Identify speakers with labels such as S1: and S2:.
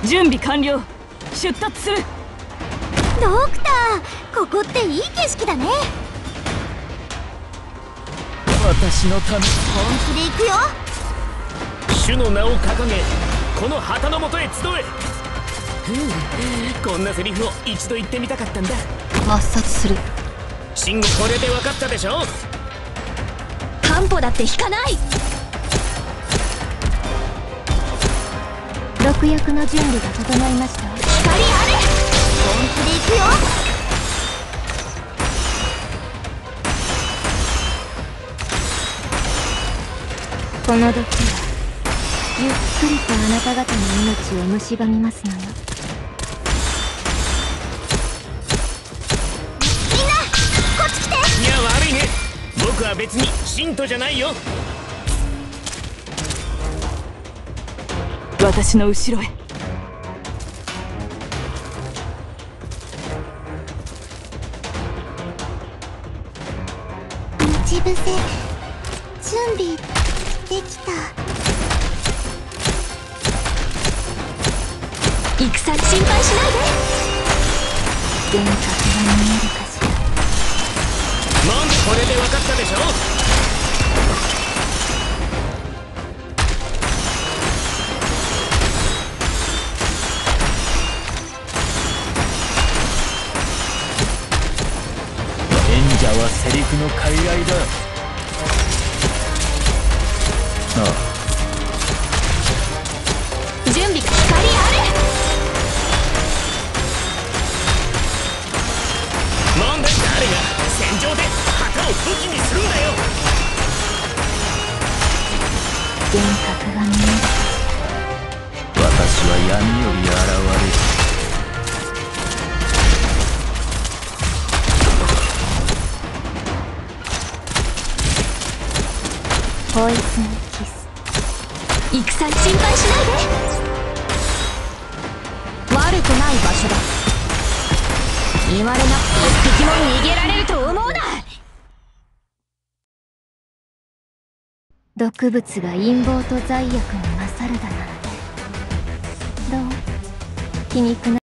S1: 準備完了。出立する。
S2: ドクター、ここっていい景色だね。
S3: 私のため。
S2: 本気で行くよ。
S3: 主の名を掲げ、この旗のもとへ集え。こんなセリフを一度言ってみたかったんだ。
S2: 抹殺する。
S3: 慎吾、これで分かったでしょ。
S2: 半歩だって引かない。毒薬の準備が整いました。光あれ。本気で行くよ。この毒はゆっくりとあなた方の命を蝕みますのよ。みんなこっち来て。
S3: いや、悪いね。僕は別に信徒じゃないよ。
S1: 私の後ろへ。
S2: 待ち伏せ準備できた。戦心配しないで。幻覚が見えるかしら。
S3: なんでこれで分かったでしょ。演者はセリフの傀儡だ。ああ、
S2: 準備が光あれ。
S3: なんで誰が戦場で旗を武器にするんだよ。
S2: 幻覚が見える。
S3: 私は闇より現れる。
S2: ポイズンキス。戦心配しないで。悪くない場所だ。言われなくて敵も逃げられると思うな。毒物が陰謀と罪悪に勝るだなんて。どう？皮肉な